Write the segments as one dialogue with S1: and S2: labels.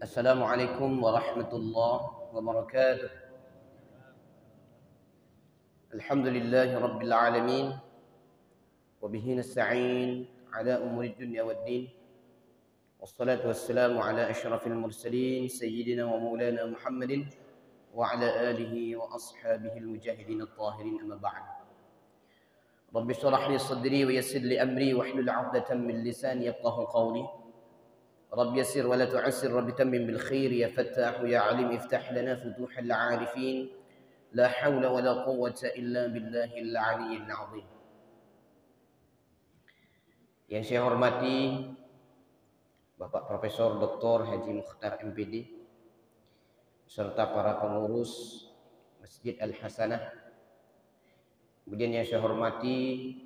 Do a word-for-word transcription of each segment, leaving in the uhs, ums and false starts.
S1: Assalamualaikum warahmatullahi wabarakatuh. Alhamdulillahi rabbil alamin. Wa bihi nasta'in ala umuri dunya waddin. Wassalatu wassalamu ala asyrafil mursalin sayyidina wa maulana Muhammadin wa ala alihi wa ashabihi al-mujahidin at-tahirin, amma ba'd. Rabbi shrah li sadri wa yassir li amri wahlul 'uqdatam min lisani yafqahu qawli. رب يسر ولا تعسر رب تمم بالخير يا فتاح يا عليم افتح لنا فتوح العارفين لا حول ولا قوة إلا بالله العلي العظيم. Yang saya hormati Bapak Profesor Doktor Haji Mukhtar M P D serta para pengurus Masjid Al-Hasanah. Kemudian yang saya hormati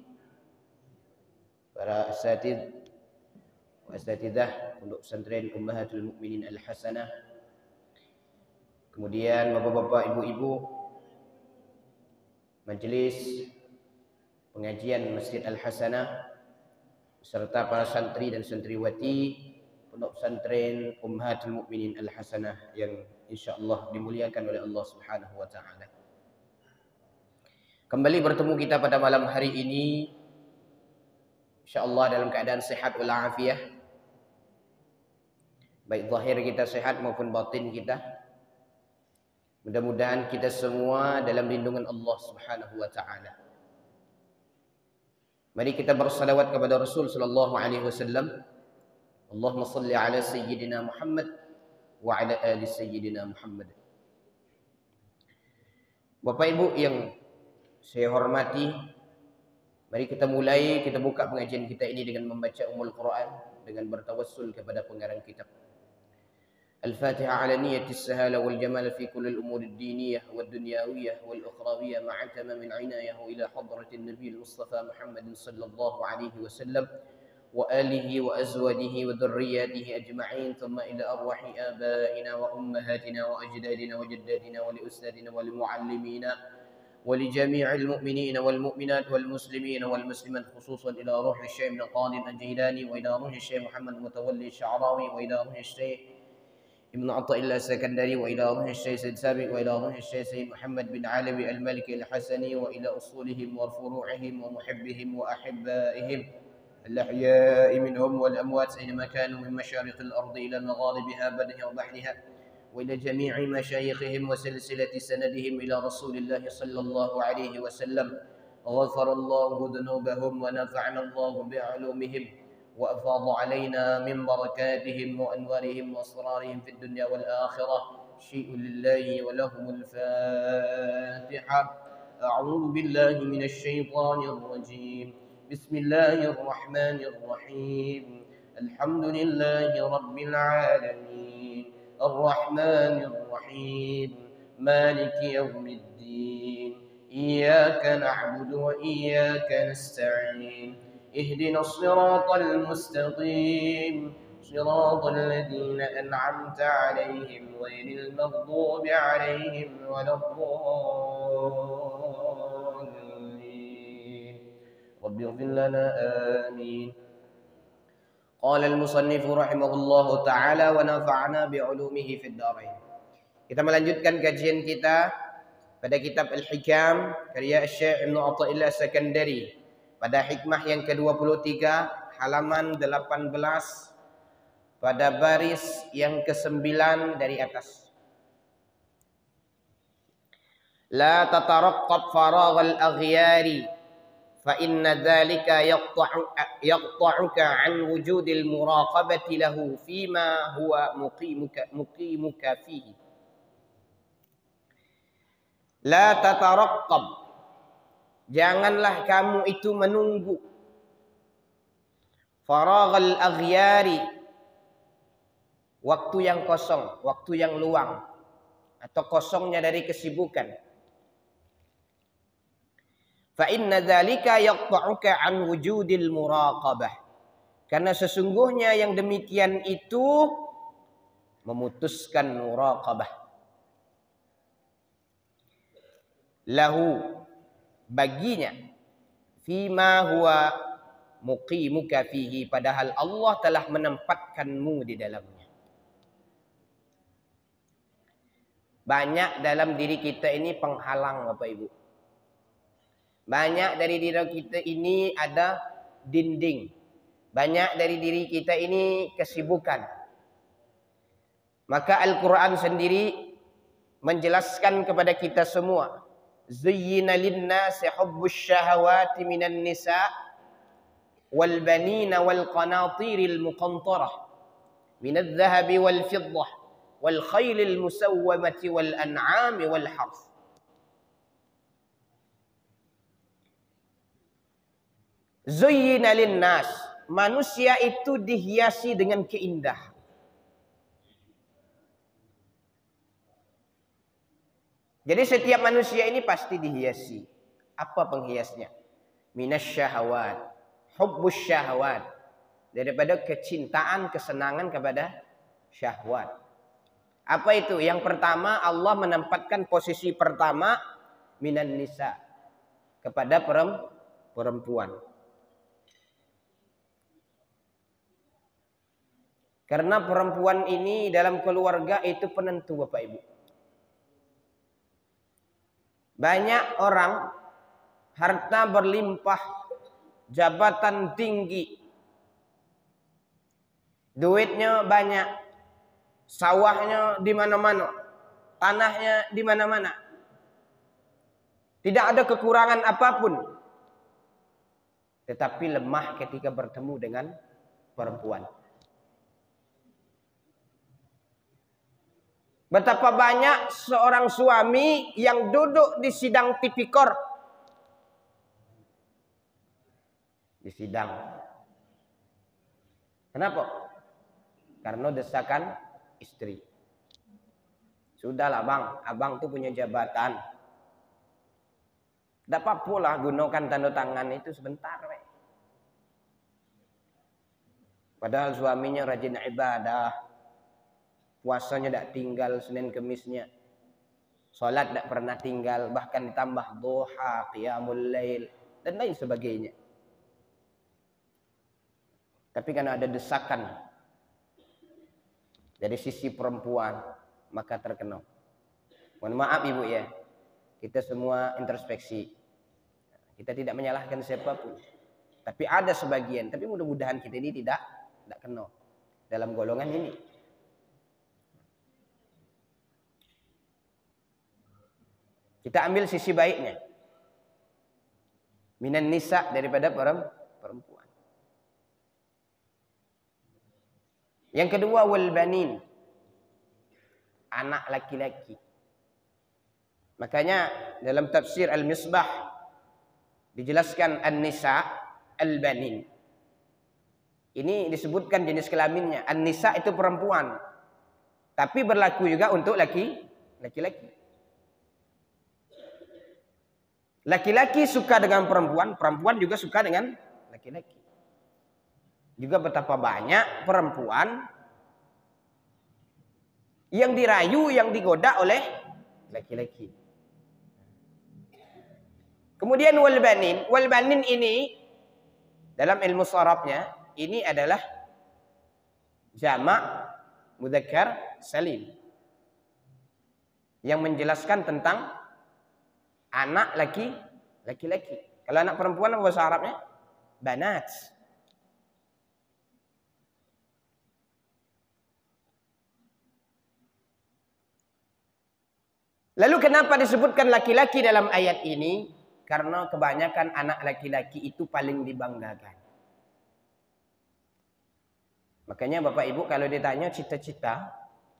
S1: para asatidz Asatidzah Pondok Pesantren Ummahatul Mukminin Al-Hasanah, kemudian bapak-bapak, ibu-ibu majelis pengajian Masjid Al-Hasanah beserta para santri dan santriwati Pondok Pesantren Ummahatul Mukminin Al-Hasanah yang insyaallah dimuliakan oleh Allah Subhanahu wa taala. Kembali bertemu kita pada malam hari ini insyaallah dalam keadaan sehat walafiat. Baik zahir kita sehat maupun batin kita. Mudah-mudahan kita semua dalam lindungan Allah Subhanahu wa taala. Mari kita bersalawat kepada Rasul sallallahu alaihi wasallam. Allahumma shalli ala sayyidina Muhammad wa ala ali sayyidina Muhammad. Bapak Ibu yang saya hormati, mari kita mulai, kita buka pengajian kita ini dengan membaca Ummul Quran, dengan bertawassul kepada pengarang kitab. الفاتحة على نية السهالة والجمال في كل الأمور الدينية والدنيوية والأخروية مع تمام العناية إلى حضرة النبي المصطفى محمد صلى الله عليه وسلم وآله وأزواجه وذرياته أجمعين، ثم إلى أرواح آبائنا وأمهاتنا وأجدادنا وجداتنا ولأستاذنا ولمعلمينا ولجميع المؤمنين والمؤمنات والمسلمين والمسلمات، خصوصا إلى روح الشيخ ابن قادم الجيلاني وإلى روح الشيخ محمد متولي الشعراوي وإلى روح الشيخ ابن عطاء الله السكندري وإلى روح الشيخ سيد سابق وإلى روح الشيخ سيد محمد بن علوي المالكي الحسني وإلى أصولهم وفروعهم ومحبهم وأحبائهم الأحياء منهم والأموات أينما كانوا من مشارق الأرض إلى مغاربها برها وبحرها، وإلى جميع مشايخهم وسلسلة سندهم إلى رسول الله صلى الله عليه وسلم. غفر الله ذنوبهم ونفعنا الله بعلومهم وأفاض علينا من بركاتهم وأنوارهم وأسرارهم في الدنيا والآخرة. شيء لله ولهم الفاتحة. أعوذ بالله من الشيطان الرجيم. بسم الله الرحمن الرحيم. الحمد لله رب العالمين الرحمن الرحيم مالك يوم الدين إياك نعبد وإياك نستعين اهدنا الصراط المستقيم صراط الذين أنعمت عليهم غير المغضوب عليهم ولا الضالين رب اغفر لنا آمين. قال المصنف رحمه الله تعالى ونفعنا بعلومه في الدارين. Kita melanjutkan kajian kita pada kitab Al-Hikam karya Syekh Ibn Athaillah As-Sakandari pada hikmah yang ke dua puluh tiga halaman delapan belas pada baris yang ke sembilan dari atas. La tataraqqab faragh al-aghyari fa inna dhalika yaqta'u yaqta'uka 'an wujudil muraqabati lahu fima huwa muqimuka muqimuka fihi. La tataraqqab, janganlah kamu itu menunggu faraghal aghyari, waktu yang kosong, waktu yang luang atau kosongnya dari kesibukan. Fa inna dzalika yaqta'uka an wujudil muraqabah, karena sesungguhnya yang demikian itu memutuskan muraqabah. Lahu, baginya, fima huwa muqimuka fihi, padahal Allah telah menempatkanmu di dalamnya. Banyak dalam diri kita ini penghalang Bapak Ibu. Banyak dari diri kita ini ada dinding. Banyak dari diri kita ini kesibukan. Maka Al-Quran sendiri menjelaskan kepada kita semua. Zuyyina lin-nasi hubbus syahawati minan nisa' wal banina wal qanatiril muqantarah minadh dhahabi wal fiddah wal khailil musawwamati wal an'ami wal harth. Zuyyina lin-nas, manusia itu dihiasi dengan keindahan. Jadi setiap manusia ini pasti dihiasi. Apa penghiasnya? Minasyahawat, hubbus syahwat, daripada kecintaan, kesenangan kepada syahwat. Apa itu? Yang pertama, Allah menempatkan posisi pertama minan nisa, kepada perempuan. Karena perempuan ini dalam keluarga itu penentu Bapak Ibu. Banyak orang harta berlimpah, jabatan tinggi, duitnya banyak, sawahnya di mana-mana, tanahnya di mana-mana. Tidak ada kekurangan apapun. Tetapi lemah ketika bertemu dengan perempuan. Betapa banyak seorang suami yang duduk di sidang tipikor. Di sidang. Kenapa? Karena desakan istri. Sudahlah bang, abang tuh punya jabatan. Tidak apa-apa lah gunakan tanda tangan itu sebentar. We. Padahal suaminya rajin ibadah. Puasanya tidak tinggal Senin Kemisnya. Salat tidak pernah tinggal. Bahkan ditambah duha, qiyamul lail, dan lain sebagainya. Tapi karena ada desakan dari sisi perempuan, maka terkena. Mohon maaf Ibu ya. Kita semua introspeksi. Kita tidak menyalahkan siapapun. Tapi ada sebagian. Tapi mudah-mudahan kita ini tidak tidak kena dalam golongan ini. Kita ambil sisi baiknya. Minan nisa, daripada perempuan. Yang kedua, wal banin. Anak laki-laki. Makanya dalam tafsir Al-Misbah dijelaskan an-nisa al-banin. Ini disebutkan jenis kelaminnya. An-nisa itu perempuan. Tapi berlaku juga untuk laki laki-laki. Laki-laki suka dengan perempuan, perempuan juga suka dengan laki-laki. Juga betapa banyak perempuan yang dirayu, yang digoda oleh laki-laki. Kemudian wal banin, wal banin ini dalam ilmu sharafnya ini adalah jamak mudzakkar salim yang menjelaskan tentang anak laki laki-laki. Kalau anak perempuan apa bahasa Arabnya? Banat. Lalu kenapa disebutkan laki-laki dalam ayat ini? Karena kebanyakan anak laki-laki itu paling dibanggakan. Makanya Bapak Ibu kalau ditanya cita-cita,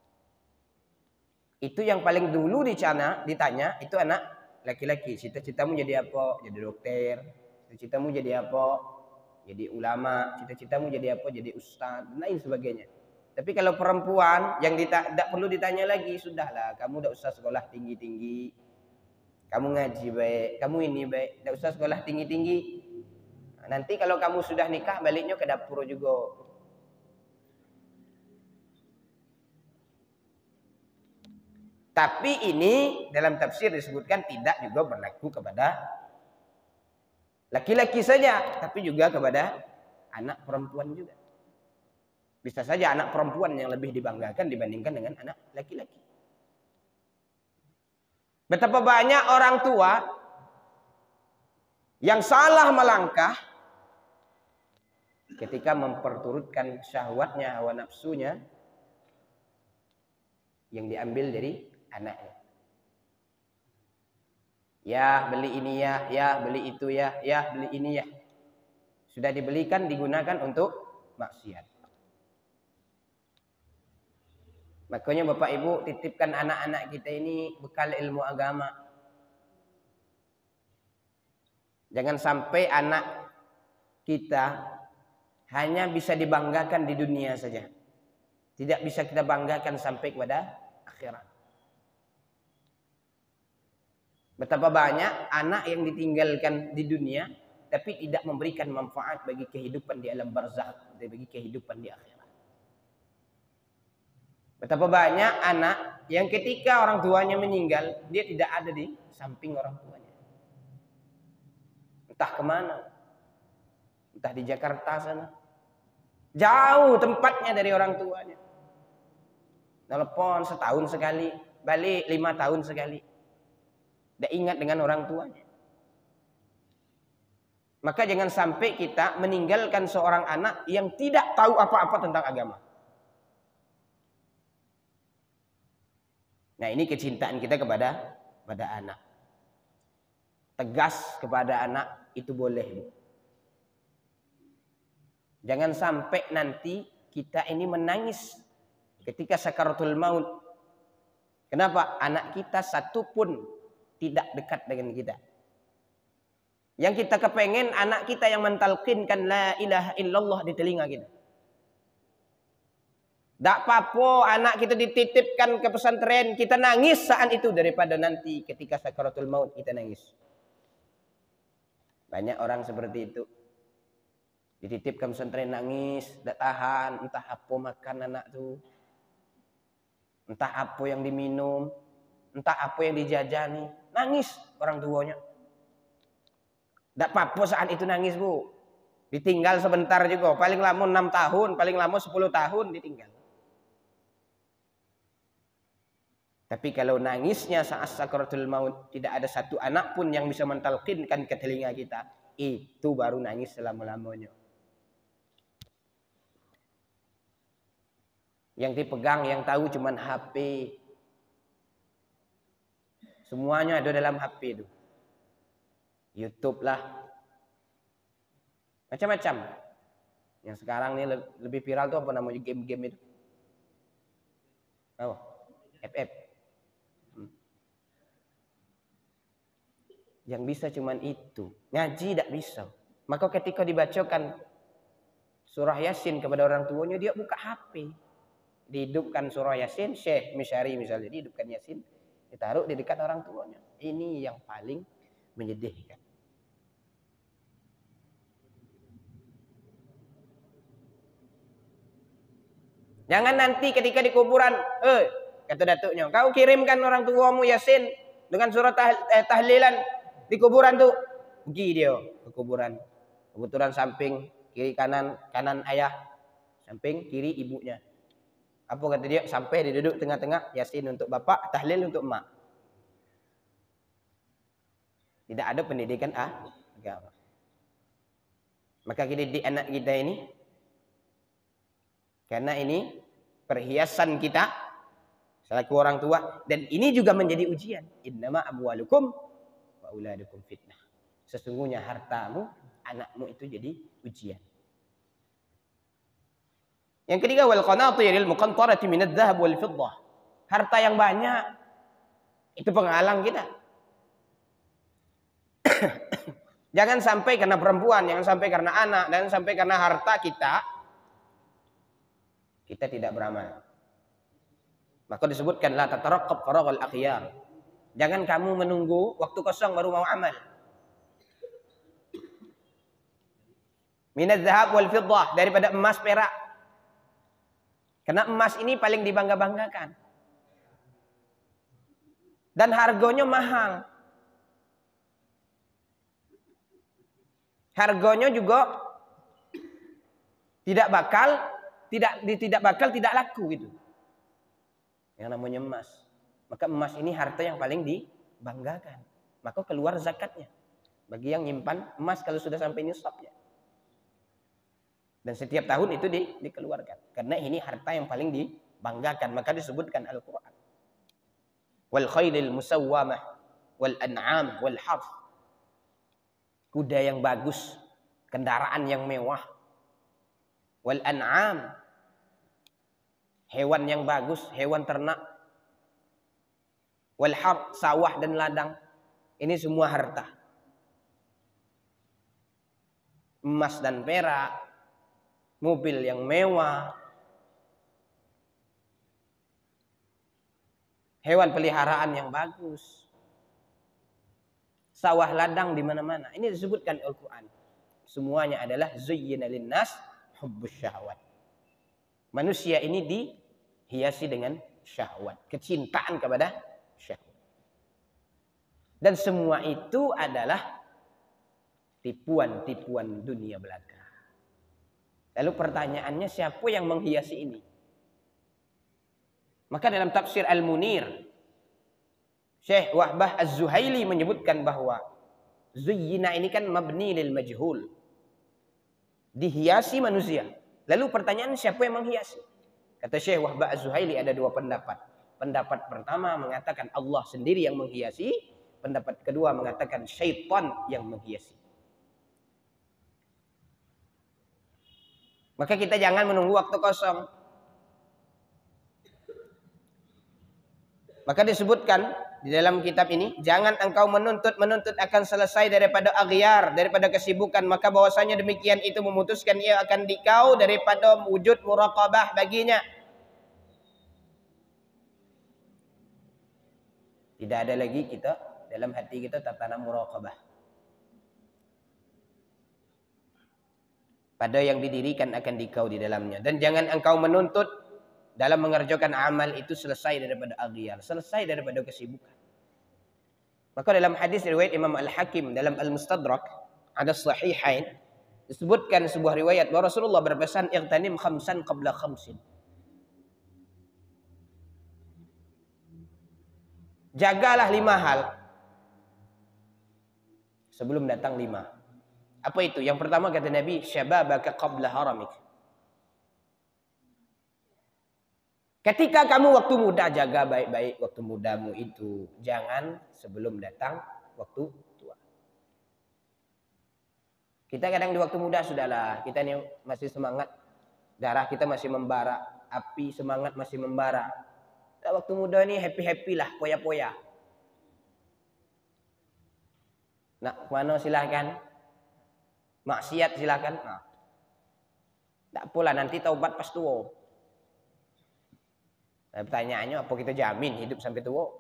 S1: itu yang paling dulu dicana, ditanya itu anak laki-laki. Cita-citamu jadi apa? Jadi dokter. Cita-citamu jadi apa? Jadi ulama. Cita-citamu jadi apa? Jadi ustaz. Dan lain sebagainya. Tapi kalau perempuan yang tidak perlu ditanya lagi, sudahlah. Kamu tidak usah sekolah tinggi-tinggi. Kamu ngaji baik. Kamu ini baik. Tidak usah sekolah tinggi-tinggi. Nanti kalau kamu sudah nikah, baliknya ke dapur juga. Tapi ini dalam tafsir disebutkan tidak juga berlaku kepada laki-laki saja, tapi juga kepada anak perempuan juga. Bisa saja anak perempuan yang lebih dibanggakan dibandingkan dengan anak laki-laki. Betapa banyak orang tua yang salah melangkah ketika memperturutkan syahwatnya, hawa nafsunya yang diambil dari anaknya. Ya beli ini ya, ya beli itu ya, ya beli ini ya. Sudah dibelikan digunakan untuk maksiat. Makanya Bapak Ibu titipkan anak-anak kita ini bekal ilmu agama. Jangan sampai anak kita hanya bisa dibanggakan di dunia saja. Tidak bisa kita banggakan sampai kepada akhirat. Betapa banyak anak yang ditinggalkan di dunia tapi tidak memberikan manfaat bagi kehidupan di alam barzakh, bagi kehidupan di akhirat. Betapa banyak anak yang ketika orang tuanya meninggal, dia tidak ada di samping orang tuanya. Entah kemana. Entah di Jakarta sana. Jauh tempatnya dari orang tuanya. Telepon setahun sekali, balik lima tahun sekali. Tidak ingat dengan orang tuanya. Maka jangan sampai kita meninggalkan seorang anak yang tidak tahu apa-apa tentang agama. Nah, ini kecintaan kita kepada kepada anak. Tegas kepada anak itu boleh, Bu. Jangan sampai nanti kita ini menangis ketika sakaratul maut. Kenapa? Anak kita satu pun tidak dekat dengan kita. Yang kita kepengen anak kita yang mentalqinkan la ilaha illallah di telinga kita. Tak apa-apa anak kita dititipkan ke pesantren, kita nangis saat itu daripada nanti ketika sakaratul maut kita nangis. Banyak orang seperti itu. Dititipkan pesantren nangis, tak tahan, entah apa makan anak tu. Entah apa yang diminum, entah apa yang dijajani, nangis orang tuanya. Tak apa-apa saat itu nangis, Bu. Ditinggal sebentar juga, paling lama enam tahun, paling lama sepuluh tahun ditinggal. Tapi kalau nangisnya saat sakaratul maut tidak ada satu anak pun yang bisa mentalqinkan ke telinga kita, itu baru nangis selama-lamanya. Yang dipegang, yang tahu cuman H P. Semuanya ada dalam H P itu. YouTube lah. Macam-macam. Yang sekarang ini lebih viral tuh apa namanya game-game itu? Oh, F F. Yang bisa cuman itu. Ngaji tidak bisa. Maka ketika dibacakan surah Yasin kepada orang tuanya, dia buka H P. Dihidupkan surah Yasin, Syekh Misyari misalnya, dihidupkan Yasin, ditaruh di dekat orang tuanya. Ini yang paling menyedihkan. Jangan nanti ketika di kuburan, eh, kata datuknya, kau kirimkan orang tuamu Yasin dengan surah tah eh, tahlilan. Di kuburan tuh, pergi dia ke kuburan. Kebetulan samping, kiri kanan, kanan ayah, samping, kiri ibunya. Apa kata dia? Sampai dia duduk tengah-tengah, Yasin untuk bapak, tahlil untuk mak. Tidak ada pendidikan ah, agama. Maka kita didik anak kita ini, karena ini perhiasan kita selaku orang tua, dan ini juga menjadi ujian. Innama amwalukum wa auladukum fitnah. Sesungguhnya hartamu, anakmu itu jadi ujian. Yang ketiga, wal qanatiril muqantarati minadz dzahab wal fiddah. Harta yang banyak itu penghalang kita. Jangan sampai karena perempuan, jangan sampai karena anak, jangan sampai karena harta kita kita tidak beramal. Maka disebutkan la tataraqqab faraghal akhyar. Jangan kamu menunggu waktu kosong baru mau amal. Minadz dzahab wal fiddah, daripada emas perak. Karena emas ini paling dibangga-banggakan. Dan harganya mahal. Harganya juga tidak bakal tidak tidak bakal tidak laku gitu. Yang namanya emas. Maka emas ini harta yang paling di, dibanggakan. Maka keluar zakatnya. Bagi yang nyimpan emas kalau sudah sampai nisabnya. Dan setiap tahun itu di, dikeluarkan. Karena ini harta yang paling dibanggakan. Maka disebutkan Al-Quran. Wal khailil musawwamah wal an'am wal harf. Kuda yang bagus, kendaraan yang mewah. Wal an'am, hewan yang bagus, hewan ternak. Wal harf, sawah dan ladang. Ini semua harta. Emas dan perak, mobil yang mewah, hewan peliharaan yang bagus, sawah ladang di mana-mana. Ini disebutkan Al-Quran. Semuanya adalah zuyyina linnas hubbus syahwat. Manusia ini dihiasi dengan syahwat, kecintaan kepada syahwat. Dan semua itu adalah tipuan-tipuan dunia belaka. Lalu pertanyaannya, siapa yang menghiasi ini? Maka dalam tafsir Al-Munir, Syekh Wahbah Az-Zuhaili menyebutkan bahwa zuyyina ini kan mabni lil majhul. Dihiasi manusia. Lalu pertanyaan, siapa yang menghiasi? Kata Syekh Wahbah Az-Zuhaili ada dua pendapat. Pendapat pertama mengatakan Allah sendiri yang menghiasi. Pendapat kedua mengatakan syaitan yang menghiasi. Maka kita jangan menunggu waktu kosong. Maka disebutkan di dalam kitab ini, jangan engkau menuntut-menuntut akan selesai daripada aghyar, daripada kesibukan. Maka bahwasanya demikian itu memutuskan ia akan dikau daripada wujud muraqabah baginya. Tidak ada lagi kita, dalam hati kita tertanam muraqabah. Pada yang didirikan akan dikau di dalamnya. Dan jangan engkau menuntut dalam mengerjakan amal itu selesai daripada aghyar, selesai daripada kesibukan. Maka dalam hadis riwayat Imam Al-Hakim dalam Al-Mustadrak ada sahihain disebutkan sebuah riwayat bahwa Rasulullah berpesan ightanim khamsan qabla khamsin. Jagalah lima hal sebelum datang lima. Apa itu? Yang pertama kata Nabi, syababaka qabla haramik. Ketika kamu waktu muda, jaga baik-baik waktu mudamu itu. Jangan sebelum datang waktu tua. Kita kadang di waktu muda sudahlah, kita ini masih semangat, darah kita masih membara, api semangat masih membara. Nah, waktu muda ini happy-happy lah, poya-poya. Nak mana silahkan. Maksiat silakan. Nah. Tak pula nanti taubat pas tua. Nah, pertanyaannya apa kita jamin hidup sampai tua?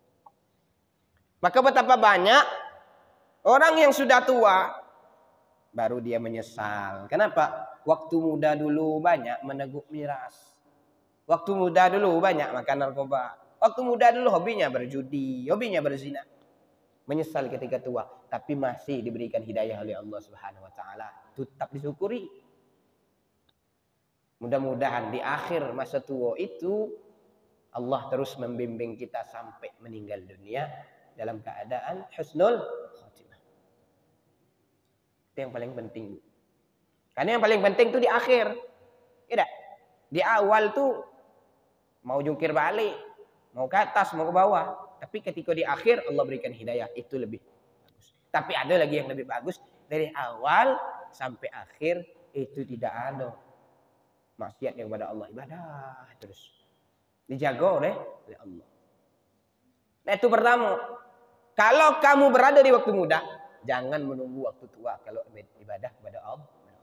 S1: Maka betapa banyak orang yang sudah tua baru dia menyesal. Kenapa? Waktu muda dulu banyak meneguk miras. Waktu muda dulu banyak makan narkoba. Waktu muda dulu hobinya berjudi, hobinya berzina. Menyesal ketika tua, tapi masih diberikan hidayah oleh Allah Subhanahu wa taala. Tetap disyukuri. Mudah-mudahan di akhir masa tua itu Allah terus membimbing kita sampai meninggal dunia dalam keadaan husnul khatimah. Itu yang paling penting. Karena yang paling penting itu di akhir. Tidak. Di awal tuh mau jungkir balik, mau ke atas, mau ke bawah. Tapi ketika di akhir Allah berikan hidayah, itu lebih bagus. Tapi ada lagi yang lebih bagus. Dari awal sampai akhir itu tidak ada maksiat yang kepada Allah. Ibadah terus. Dijaga oleh Allah. Nah itu pertama. Kalau kamu berada di waktu muda, jangan menunggu waktu tua kalau ibadah kepada Allah.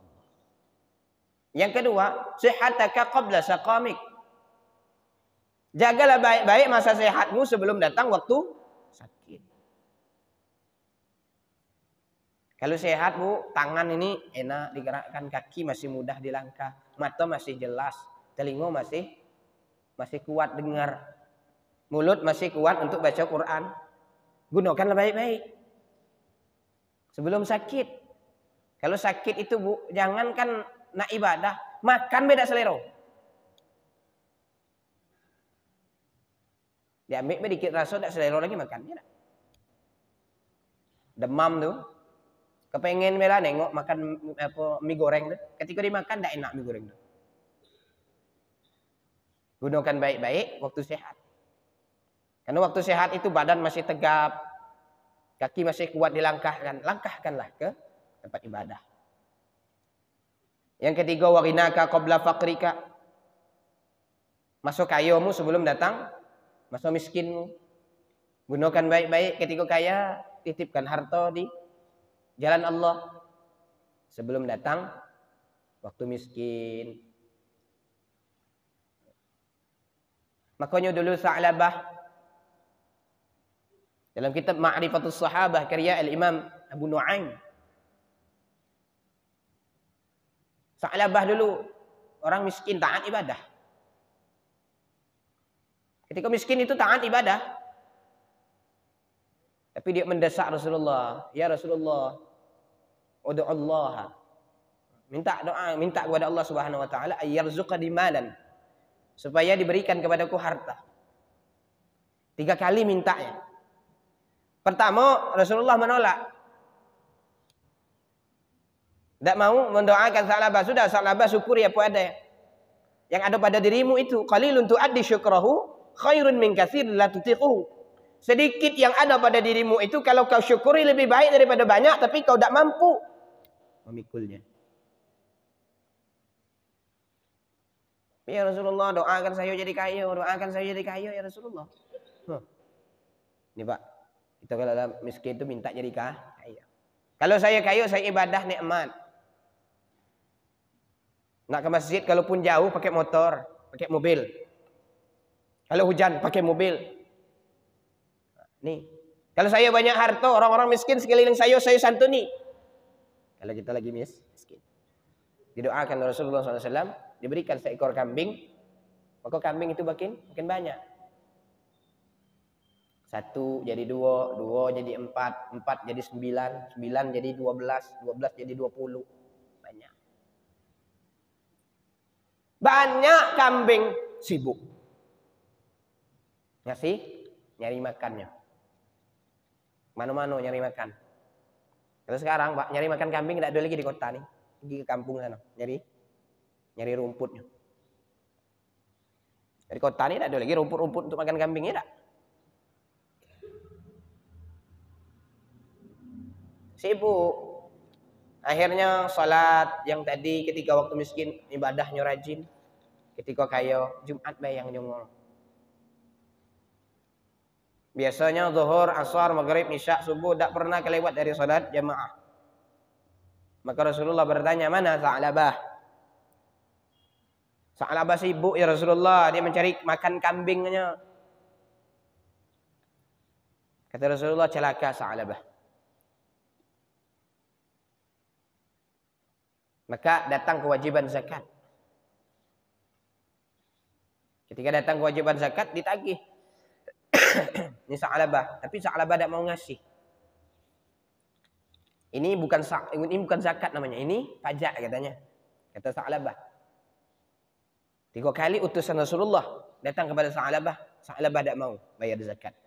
S1: Yang kedua, sihataka qabla saqamik. Jagalah baik-baik masa sehatmu sebelum datang waktu sakit. Kalau sehat bu, tangan ini enak digerakkan, kaki masih mudah dilangkah, mata masih jelas, telinga masih masih kuat dengar, mulut masih kuat untuk baca Quran. Gunakanlah baik-baik sebelum sakit. Kalau sakit itu bu, jangankan nak ibadah, makan beda selera. Diambil sedikit rasa tak selera lagi makan. Ya, demam tuh, kepengen bela nengok makan apa mie goreng tuh. Ketika dimakan tidak enak mie goreng tuh. Gunakan baik-baik waktu sehat. Karena waktu sehat itu badan masih tegap, kaki masih kuat dilangkahkan, langkahkanlah ke tempat ibadah. Yang ketiga, warinaka qabla faqrika. Masuk kayomu sebelum datang masuk miskinmu. Gunakan baik-baik ketika kaya, titipkan harta di jalan Allah sebelum datang waktu miskin. Makanya dulu Sa'labah dalam kitab Ma'rifatus Sahabah karya Al-Imam Abu Nu'aim. Sa'labah dulu orang miskin taat ibadah. Ketika miskin itu taat ibadah. Tapi dia mendesak Rasulullah, "Ya Rasulullah, ud'u Allah." Minta doa, minta kepada Allah Subhanahu wa taala ayyarzuqani malan. Supaya diberikan kepadaku harta. Tiga kali mintanya. Pertama, Rasulullah menolak. Tidak mau mendoakan Sa'labah. Sudah, Sa'labah syukuri apa ada. Yang ada pada dirimu itu. Qalilun tu'addi syukrahu khairun min katsir la tutiquhu. Sedikit yang ada pada dirimu itu kalau kau syukuri lebih baik daripada banyak. Tapi kau tidak mampu memikulnya. Ya Rasulullah, doakan saya jadi kaya. Doakan saya jadi kaya ya Rasulullah. Huh. Ini Pak. Kita kalau dalam miskin itu minta jadi kaya. Kalau saya kaya, saya ibadah nikmat. Nak ke masjid kalaupun jauh pakai motor, pakai mobil. Kalau hujan pakai mobil. Nih. Kalau saya banyak harta, orang-orang miskin sekeliling saya, saya santuni. Kalau kita lagi miskin. Didoakan Rasulullah shallallahu alaihi wasallam, diberikan seekor kambing. Maka kambing itu makin makin banyak. Satu jadi dua, dua jadi empat, empat jadi sembilan, sembilan jadi dua belas, dua belas jadi dua puluh. Banyak. Banyak kambing sibuk. Ngasih, nyari makannya. Mana-mana nyari makan. Kalau sekarang Pak, nyari makan kambing tidak ada lagi di kota nih. Pergi ke kampung sana, nyari nyari rumputnya. Di kota nih tidak ada lagi rumput-rumput untuk makan kambingnya tidak. Sibuk. Akhirnya salat yang tadi ketika waktu miskin ibadahnya rajin. Ketika kaya Jumat bayang nyongol. Biasanya zuhur, asar, maghrib, isya, subuh tidak pernah kelewat dari salat jamaah. Maka Rasulullah bertanya, "Mana Sa'labah?" Sa'labah sibuk ya Rasulullah, dia mencari makan kambingnya. Kata Rasulullah, "Celaka Sa'labah." Maka datang kewajiban zakat. Ketika datang kewajiban zakat ditagih. Ini Sa'labah, tapi Sa'labah tidak mau ngasih. Ini bukan ini bukan zakat namanya, ini pajak katanya. Kata Sa'labah. Tiga kali utusan Rasulullah datang kepada Sa'labah, Sa'labah tidak mau bayar zakat.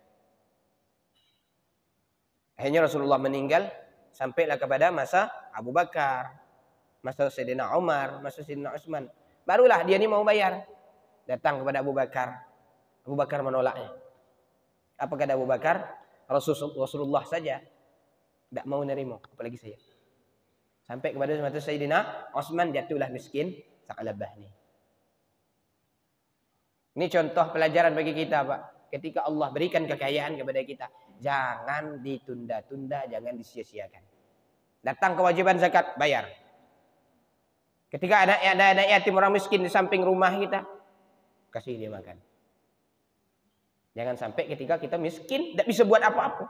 S1: Akhirnya Rasulullah meninggal, sampailah kepada masa Abu Bakar, masa Sayyidina Umar, masa Sayyidina Utsman. Barulah dia ini mau bayar. Datang kepada Abu Bakar. Abu Bakar menolaknya. Apa kata Abu Bakar? Rasulullah saja tidak mau nerima, apalagi saya. Sampai kepada masa Sayyidina Utsman jatuhlah miskin Sa'labah ini. Ini contoh pelajaran bagi kita, Pak. Ketika Allah berikan kekayaan kepada kita, jangan ditunda-tunda, jangan disia-siakan. Datang kewajiban zakat, bayar. Ketika ada anak yatim orang miskin di samping rumah kita, kasih dia makan. Jangan sampai ketika kita miskin tidak bisa buat apa-apa.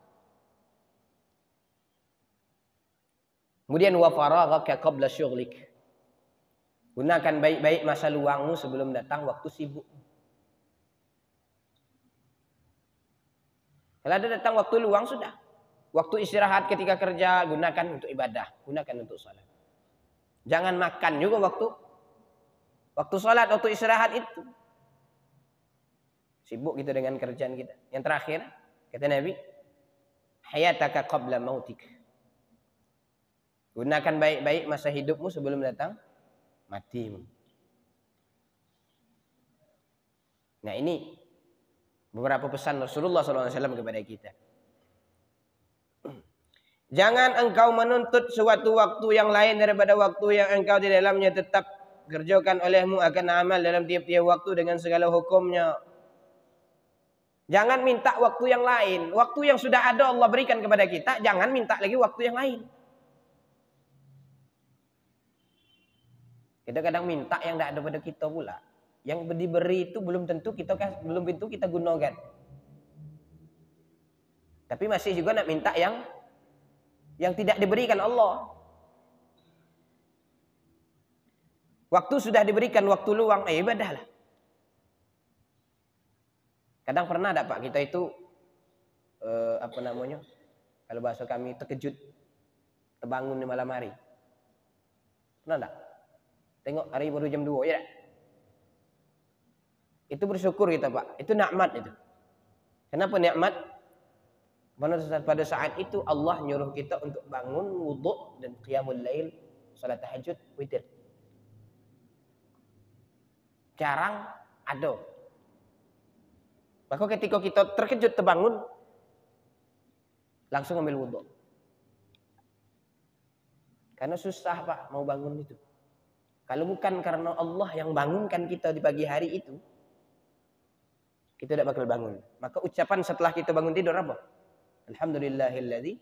S1: Kemudian wa faraghaka qabla syughlik. Gunakan baik-baik masa luangmu sebelum datang waktu sibuk. Kalau ada datang waktu luang sudah. Waktu istirahat ketika kerja gunakan untuk ibadah, gunakan untuk salat. Jangan makan juga waktu waktu salat, waktu istirahat itu. Sibuk kita dengan kerjaan kita. Yang terakhir, kata Nabi, hayataka qabla mautik. Gunakan baik-baik masa hidupmu sebelum datang matimu. Nah, ini beberapa pesan Rasulullah shallallahu alaihi wasallam kepada kita. Jangan engkau menuntut suatu waktu yang lain daripada waktu yang engkau di dalamnya tetap kerjakan olehmu akan amal dalam tiap-tiap waktu dengan segala hukumnya. Jangan minta waktu yang lain. Waktu yang sudah ada Allah berikan kepada kita, jangan minta lagi waktu yang lain. Kita kadang minta yang tidak ada pada kita pula. Yang diberi itu belum tentu kita belum tentu kita gunakan. Tapi masih juga nak minta yang yang tidak diberikan Allah. Waktu sudah diberikan, waktu luang, eh ibadahlah. Kadang pernah tak Pak kita itu eh, apa namanya? Kalau bahasa kami terkejut, terbangun di malam hari. Pernah tak? Tengok hari baru jam dua, ya tak? Itu bersyukur kita Pak. Itu nikmat itu. Kenapa nikmat? Pada saat itu Allah nyuruh kita untuk bangun, wudhu dan qiyamul lail, salat tahajud, witir. Jarang ada. Maka ketika kita terkejut terbangun, langsung ambil wudhu. Karena susah Pak mau bangun itu. Kalau bukan karena Allah yang bangunkan kita di pagi hari itu, kita tidak bakal bangun. Maka ucapan setelah kita bangun tidur apa? Alhamdulillahilladzi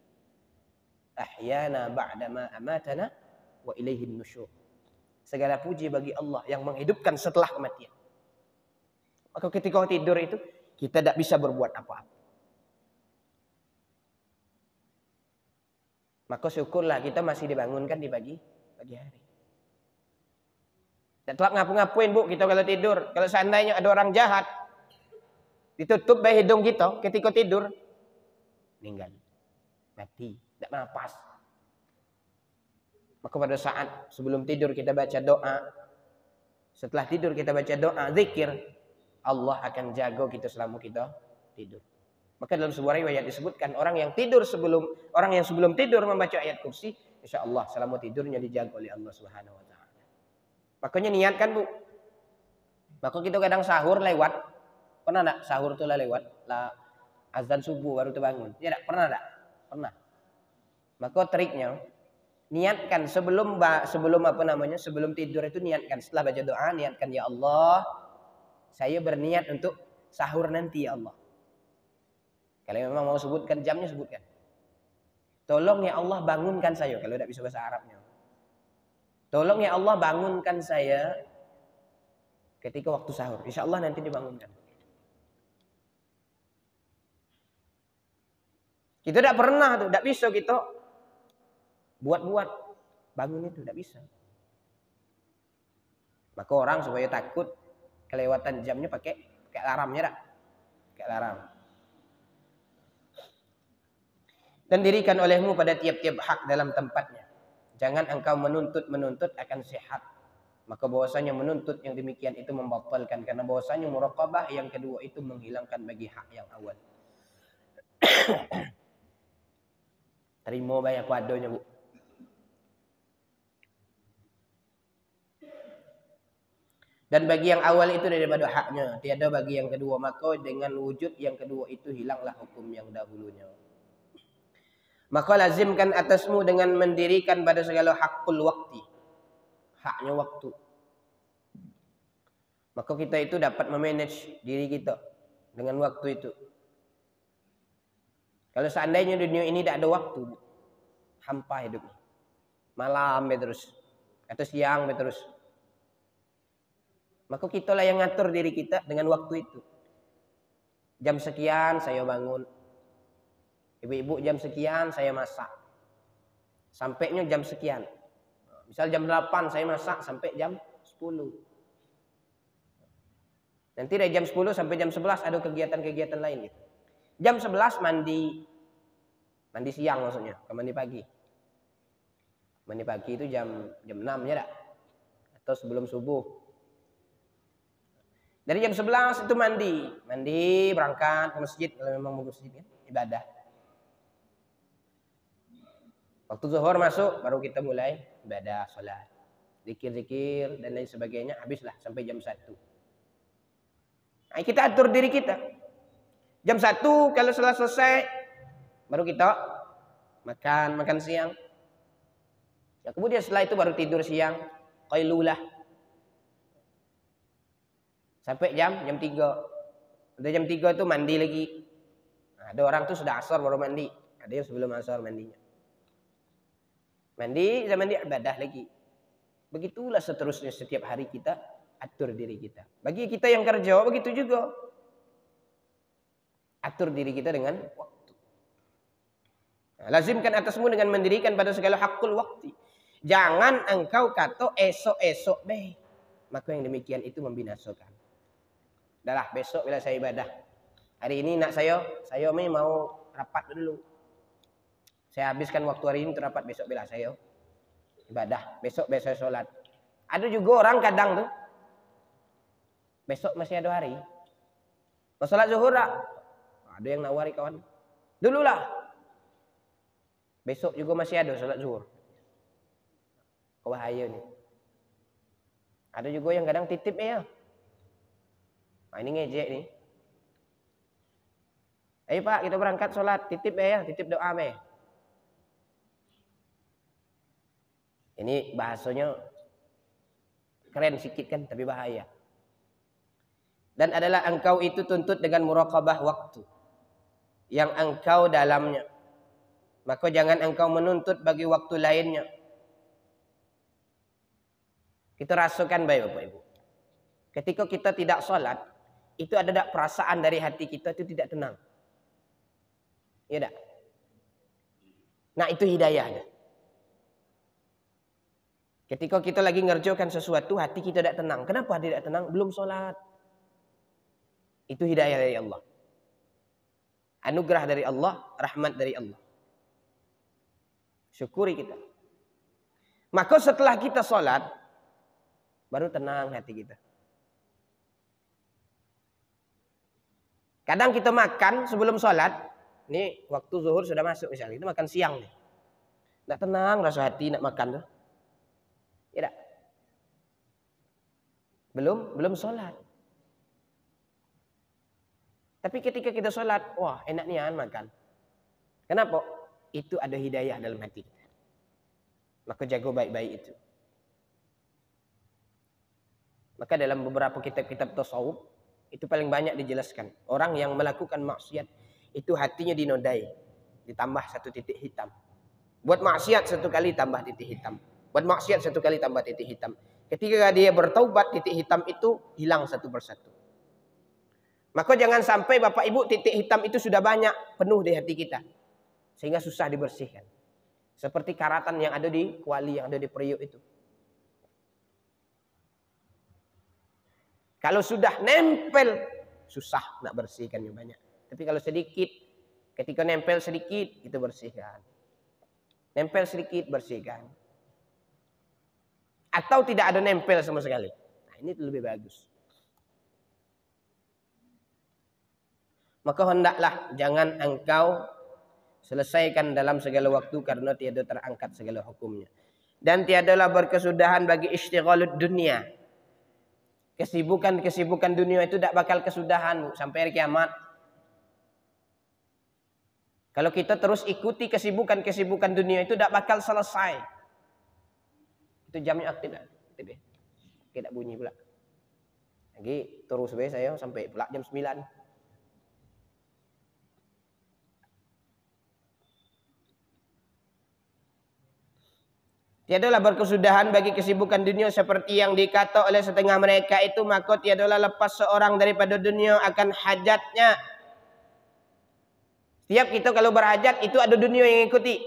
S1: ahyana ba'dama amatana wa ilaihin nusyur. Segala puji bagi Allah yang menghidupkan setelah kematian. Maka ketika tidur itu kita tidak bisa berbuat apa-apa. Maka syukurlah kita masih dibangunkan di pagi pagi hari. Tidak telat ngapa-ngapain Bu kita kalau tidur. Kalau seandainya ada orang jahat ditutup bayi hidung kita ketika tidur, meninggal, mati, tidak bernapas. Maka pada saat sebelum tidur kita baca doa, setelah tidur kita baca doa, zikir, Allah akan jaga kita selama kita tidur. Maka dalam sebuah riwayat disebutkan orang yang tidur sebelum orang yang sebelum tidur membaca ayat kursi, insya Allah selama tidurnya dijaga oleh Allah Subhanahu Wa Taala. Makanya niatkan Bu. Maka kita kadang sahur lewat. Pernah tak sahur itu lah lewat, lah azan subuh baru terbangun? Ya tak? Pernah tak? Pernah. Maka triknya, niatkan sebelum sebelum apa namanya, sebelum tidur itu niatkan. Setelah baca doa, niatkan ya Allah, saya berniat untuk sahur nanti ya Allah. Kalau memang mau sebutkan jamnya sebutkan. Tolong ya Allah bangunkan saya kalau tidak bisa bahasa Arabnya. Tolong ya Allah bangunkan saya ketika waktu sahur. Insya Allah nanti dibangunkan. Kita tidak pernah tuh, tidak bisa kita buat-buat bangun itu, tidak bisa. Maka orang supaya takut kelewatan jamnya pakai pakai alarmnya tak? Pakai alarm. Dan dirikan olehmu pada tiap-tiap hak dalam tempatnya. Jangan engkau menuntut-menuntut akan sehat. Maka bahwasanya menuntut yang demikian itu membatalkan. Karena bahwasanya muraqabah yang kedua itu menghilangkan bagi hak yang awal. Terima banyak wadonya Bu. Dan bagi yang awal itu daripada haknya, tiada bagi yang kedua. Maka dengan wujud yang kedua itu hilanglah hukum yang dahulunya. Maka lazimkan atasmu dengan mendirikan pada segala hakul waktu. Haknya waktu. Maka kita itu dapat memanage diri kita dengan waktu itu. Kalau seandainya dunia ini tidak ada waktu, hampa hidupnya. Malam ya terus, atau siang ya terus. Maka kita lah yang ngatur diri kita dengan waktu itu. Jam sekian saya bangun. Ibu-ibu jam sekian saya masak. Sampainya jam sekian. Misal jam delapan saya masak sampai jam sepuluh. Nanti dari jam sepuluh sampai jam sebelas ada kegiatan-kegiatan lain gitu. Jam sebelas mandi. Mandi siang maksudnya, ke mandi pagi. Mandi pagi itu jam jam enam ya tak? Atau sebelum subuh. Dari jam sebelas itu mandi. Mandi, berangkat ke masjid kalau memang mau ke masjid kan, ibadah. Waktu zuhur masuk, baru kita mulai ibadah, sholat, zikir-zikir, dan lain sebagainya. Habislah sampai jam satu. Nah, kita atur diri kita. Jam satu kalau setelah selesai, baru kita makan, makan siang. Ya, kemudian setelah itu baru tidur siang, qailulah. Sampai jam jam tiga. Udah jam tiga itu mandi lagi. Nah, ada orang tuh sudah asar baru mandi. Ada yang sebelum asar mandinya. Mandi, dan mandi ibadah lagi. Begitulah seterusnya setiap hari kita atur diri kita. Bagi kita yang kerja, begitu juga. Atur diri kita dengan waktu. Nah, lazimkan atasmu dengan mendirikan pada segala hakul waktu. Jangan engkau kata esok-esok deh. Maka yang demikian itu membinasakan. Dahlah besok bila saya ibadah. Hari ini nak saya, saya ini mau rapat dulu. Saya habiskan waktu hari ini untuk rapat, besok bila saya ibadah. Besok besok sholat. Ada juga orang kadang tuh. Besok masih ada hari. Mau sholat zuhur tak? Ada yang nawari kawan. Dululah. Besok juga masih ada sholat zuhur. Kau bahaya nih. Ada juga yang kadang titip ya. Nah, ini ngejek nih. Ayo Pak, kita berangkat sholat. Titip ya, titip doa ya. Ini bahasanya keren sedikit kan, tapi bahaya. Dan adalah engkau itu tuntut dengan muraqabah waktu. Yang engkau dalamnya. Maka jangan engkau menuntut bagi waktu lainnya. Kita rasakan baik Bapak Ibu. Ketika kita tidak sholat, itu ada tak perasaan dari hati kita itu tidak tenang. Ya tak? Nah itu hidayahnya. Ketika kita lagi ngerjakan sesuatu, hati kita tidak tenang. Kenapa tidak tenang? Belum sholat. Itu hidayah dari Allah. Anugerah dari Allah, rahmat dari Allah. Syukuri kita. Maka setelah kita sholat, baru tenang hati kita. Kadang kita makan sebelum sholat, ini waktu zuhur sudah masuk misalnya, kita makan siang nih. Tidak tenang rasa hati nak makan tuh. Tidak. Belum, belum sholat. Tapi ketika kita sholat, wah enak nian makan. Kenapa? Itu ada hidayah dalam hati kita. Maka jago baik-baik itu. Maka dalam beberapa kitab-kitab tasawuf, itu paling banyak dijelaskan. Orang yang melakukan maksiat, itu hatinya dinodai. Ditambah satu titik hitam. Buat maksiat satu kali tambah titik hitam. Buat maksiat satu kali tambah titik hitam. Ketika dia bertaubat, titik hitam itu hilang satu persatu. Maka jangan sampai Bapak Ibu titik hitam itu sudah banyak penuh di hati kita. Sehingga susah dibersihkan. Seperti karatan yang ada di kuali, yang ada di periuk itu. Kalau sudah nempel, susah nak bersihkannya banyak. Tapi kalau sedikit, ketika nempel sedikit, itu bersihkan. Nempel sedikit, bersihkan. Atau tidak ada nempel sama sekali. Nah, ini lebih bagus. Maka hendaklah jangan engkau selesaikan dalam segala waktu karena tiada terangkat segala hukumnya. Dan tiadalah berkesudahan bagi istighlalud dunia. Kesibukan-kesibukan dunia itu tidak bakal kesudahan sampai hari kiamat. Kalau kita terus ikuti kesibukan-kesibukan dunia itu tidak bakal selesai. Itu jamnya aktif tak? Aktif ya? Tidak bunyi pula. Lagi terus be saya sampai pula jam sembilan. Tiadalah berkesudahan bagi kesibukan dunia seperti yang dikata oleh setengah mereka itu, maka tiadalah lepas seorang daripada dunia akan hajatnya. Setiap kita kalau berhajat itu ada dunia yang ikuti.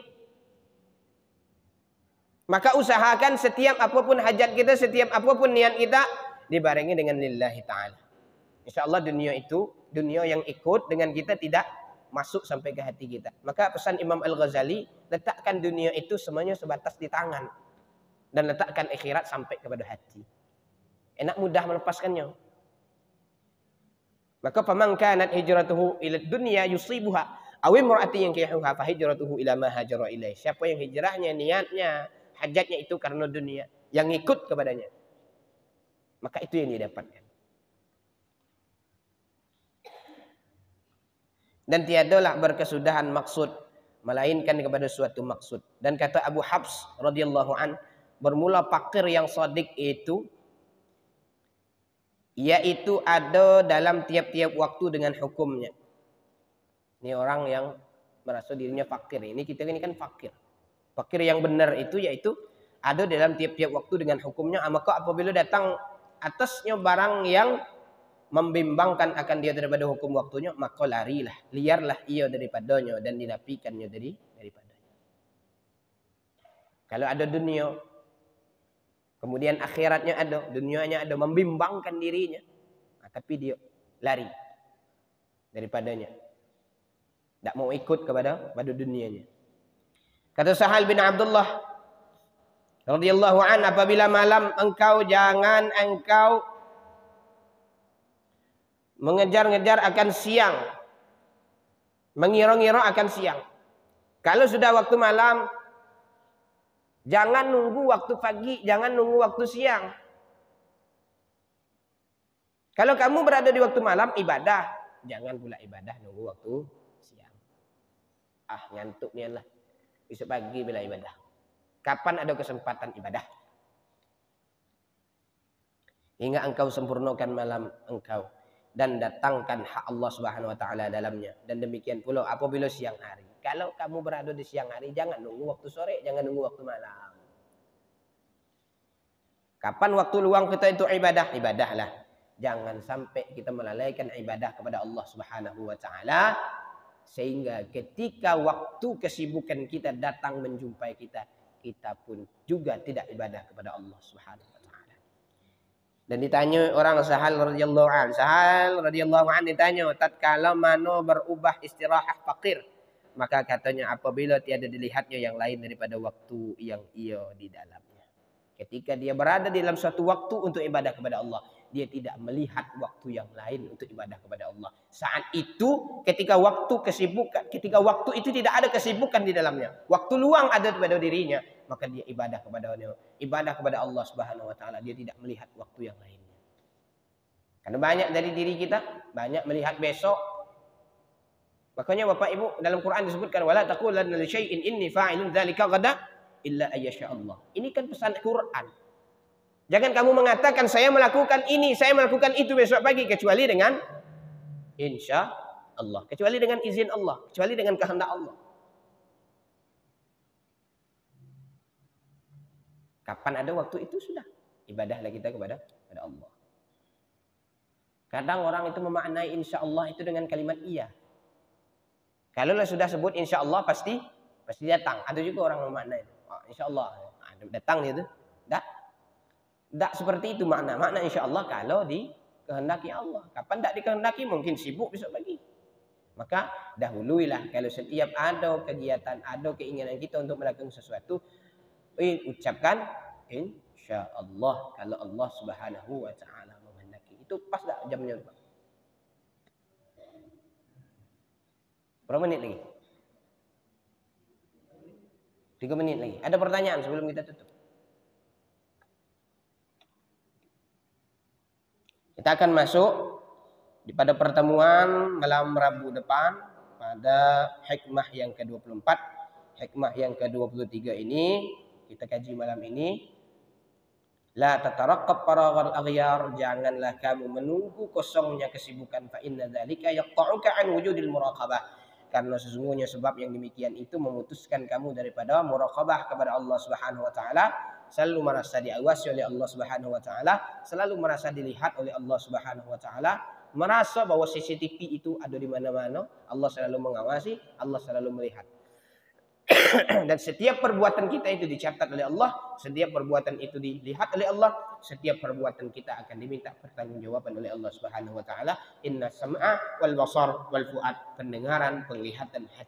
S1: Maka usahakan setiap apapun hajat kita, setiap apapun niat kita dibarengi dengan lillahi ta'ala. InsyaAllah dunia itu, dunia yang ikut dengan kita tidak masuk sampai ke hati kita. Maka pesan Imam Al-Ghazali, letakkan dunia itu semuanya sebatas di tangan. Dan letakkan akhirat sampai kepada hati. Enak mudah melepaskannya. Maka faman kanat hijratuhu ila dunya yusibuha Awim mar'ati yang kihuha fa hijratuhu ila ma hajara ilaih. Siapa yang hijrahnya niatnya hajatnya itu karena dunia, yang ikut kepadanya, maka itu yang dia dapatkan. Dan tiadalah berkesudahan maksud melainkan kepada suatu maksud. Dan kata Abu Habs radhiyallahu an, bermula fakir yang shadiq itu yaitu ada dalam tiap-tiap waktu dengan hukumnya. Ini orang yang merasa dirinya fakir. Ini kita ini kan fakir. Fakir yang benar itu yaitu ada dalam tiap-tiap waktu dengan hukumnya. Maka apabila datang atasnya barang yang membimbangkan akan dia daripada hukum waktunya, maka larilah, liarlah ia daripadanya dan dinafikannya dari daripadanya. Kalau ada dunia, kemudian akhiratnya ada, dunianya ada, membimbangkan dirinya, tapi dia lari daripadanya, tidak mau ikut kepada pada dunianya. Kata Sahal bin Abdullah radhiyallahu an, apabila malam engkau jangan engkau mengejar-ngejar akan siang, mengira-ngira akan siang. Kalau sudah waktu malam, jangan nunggu waktu pagi, jangan nunggu waktu siang. Kalau kamu berada di waktu malam, ibadah. Jangan pula ibadah nunggu waktu siang. Ah, ngantuk ni lah. Besok pagi bila ibadah. Kapan ada kesempatan ibadah? Hingga engkau sempurnakan malam engkau dan datangkan hak Allah Subhanahu wa taala dalamnya. Dan demikian pula apabila siang hari. Kalau kamu berada di siang hari, jangan nunggu waktu sore, jangan nunggu waktu malam. Kapan waktu luang kita itu ibadah? Ibadahlah. Jangan sampai kita melalaikan ibadah kepada Allah Subhanahu wa taala sehingga ketika waktu kesibukan kita datang menjumpai kita, kita pun juga tidak ibadah kepada Allah Subhanahu wa taala. Dan ditanya orang Sahal radhiyallahu an, Sahal radhiyallahu an ditanya, tatkala mana berubah istirahat fakir? Maka katanya apabila tiada dilihatnya yang lain daripada waktu yang ia di dalamnya. Ketika dia berada di dalam suatu waktu untuk ibadah kepada Allah, dia tidak melihat waktu yang lain untuk ibadah kepada Allah. Saat itu ketika waktu kesibukan, ketika waktu itu tidak ada kesibukan di dalamnya, waktu luang ada pada dirinya, maka dia ibadah kepada Allah, ibadah kepada Allah Subhanahu wa taala. Dia tidak melihat waktu yang lainnya. Karena banyak dari diri kita banyak melihat besok. Makanya Bapak Ibu dalam Quran disebutkan wala taqulanna li syai'in inni fa'ilun dzalika ghadan illa ayyasha Allah. Ini kan pesan Quran. Jangan kamu mengatakan saya melakukan ini, saya melakukan itu besok pagi kecuali dengan insya Allah, kecuali dengan izin Allah, kecuali dengan kehendak Allah. Kapan ada waktu itu sudah ibadahlah kita kepada kepada Allah. Kadang orang itu memaknai insya Allah itu dengan kalimat iya. Kalau sudah sebut insya Allah pasti pasti datang. Ada juga orang memaknai oh, insya Allah datang itu. Tak, tak seperti itu makna. Makna insya Allah kalau dikehendaki Allah. Kapan tak dikehendaki mungkin sibuk besok pagi. Maka dahuluilah kalau setiap ada kegiatan, ada keinginan kita untuk melakukan sesuatu, ucapkan insya Allah kalau Allah Subhanahu wa taala menghendaki. Itu pas tak jamnya? Berapa menit lagi? Tiga menit lagi. Ada pertanyaan sebelum kita tutup? Kita akan masuk di pada pertemuan malam Rabu depan pada hikmah yang ke dua puluh empat, hikmah yang ke dua puluh tiga ini kita kaji malam ini. La tataraqqab faraghal aghyar, janganlah kamu menunggu kosongnya kesibukan, fa inna dzalika yaqta'uka an wujudil muraqabah, karena sesungguhnya sebab yang demikian itu memutuskan kamu daripada muraqabah kepada Allah Subhanahu wa taala, selalu merasa diawasi oleh Allah Subhanahu wa taala, selalu merasa dilihat oleh Allah Subhanahu wa taala, merasa bahwa C C T V itu ada di mana-mana, Allah selalu mengawasi, Allah selalu melihat. Dan setiap perbuatan kita itu dicatat oleh Allah, setiap perbuatan itu dilihat oleh Allah, setiap perbuatan kita akan diminta pertanggungjawaban oleh Allah Subhanahu wa taala. Inna sam'a wal basar wal fuad, pendengaran, penglihatan hati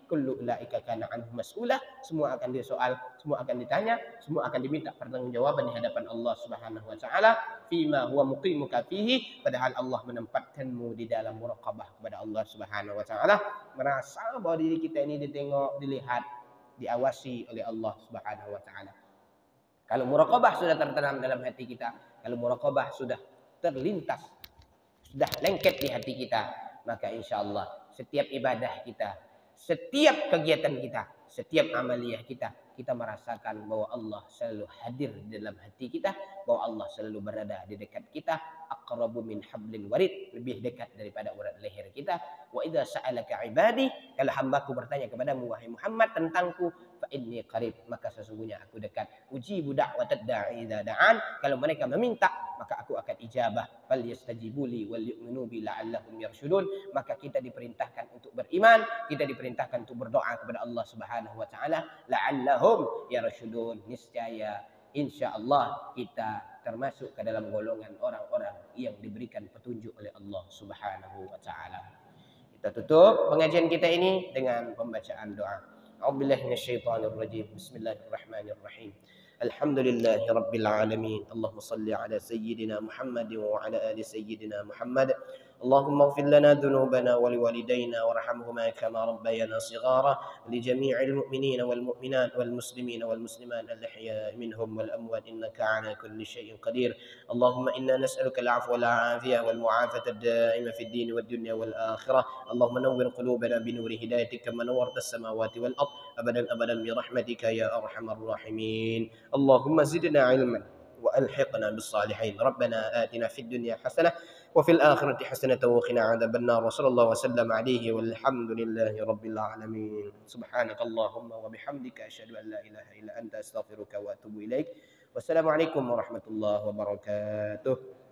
S1: kullu ulaika kana anhu mas'ula. Semua akan disoal, semua akan ditanya, semua akan diminta pertanggungjawaban di hadapan Allah Subhanahu wa taala. Fima huwa muqimuka fihi, padahal Allah menempatkanmu di dalam muraqabah kepada Allah Subhanahu wa taala. Merasa bahwa diri kita ini ditengok, dilihat, diawasi oleh Allah Subhanahu wa taala. Kalau muraqabah sudah tertanam dalam hati kita, kalau muraqabah sudah terlintas, sudah lengket di hati kita, maka insya Allah setiap ibadah kita, setiap kegiatan kita, setiap amaliyah kita, kita merasakan bahwa Allah selalu hadir di dalam hati kita, bahwa Allah selalu berada di dekat kita, aqrabu min hablil warid, lebih dekat daripada urat leher kita. Wa idza sa'alaka ibadi, kalau hambaku bertanya kepadamu wahai Muhammad tentangku, fa inni qarib, maka sesungguhnya aku dekat. Ujibu da'watad da'i idza da'an, kalau mereka meminta maka aku akan ijabah. Fal yastajibu li wal yu'minu bi la'allahum yarshudun, maka kita diperintahkan untuk beriman, kita diperintahkan untuk berdoa kepada Allah Subhanahu wa taala, la'allahum yarshudun, niscaya insyaallah kita termasuk ke dalam golongan orang-orang yang diberikan petunjuk oleh Allah Subhanahu wa taala. Kita tutup pengajian kita ini dengan pembacaan doa. A'udzubillahi minasyaitonir rajim. Bismillahirrahmanirrahim. Alhamdulillahi rabbil alamin. Allahumma shalli ala sayyidina Muhammad wa ala ali sayyidina Muhammad. اللهم اغفر لنا ذنوبنا ولوالدينا وارحمهما كما ربيانا صغارا لجميع المؤمنين والمؤمنات والمسلمين والمسلمات الأحياء منهم والأموات إنك على كل شيء قدير. اللهم إنا نسألك العفو والعافية والمعافاة الدائمة في الدين والدنيا والآخرة. اللهم نور قلوبنا بنور هدايتك كما نورت السماوات والأرض أبدا أبدا برحمتك يا أرحم الراحمين. اللهم زدنا علما وألحقنا بالصالحين. ربنا آتنا في الدنيا حسنة وفي الآخرة حسنة وقنا عذاب النار. وصلى الله وسلم عليه والحمد لله رب العالمين. سبحانك اللهم وبحمدك أشهد أن لا إله إلا أنت أستغفرك وأتوب إليك. والسلام عليكم ورحمة الله وبركاته.